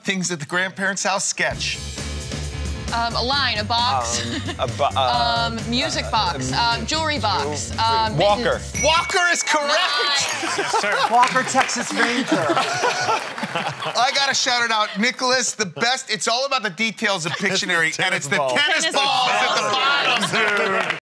Things at the grandparents' house sketch. A line, a box. Music box. Jewelry box. Walker. Walker is correct. Yes, sir. Walker, Texas Ranger. I gotta shout it out, Nicholas. The best. It's all about the details of Pictionary, and it's the tennis balls at the bottom.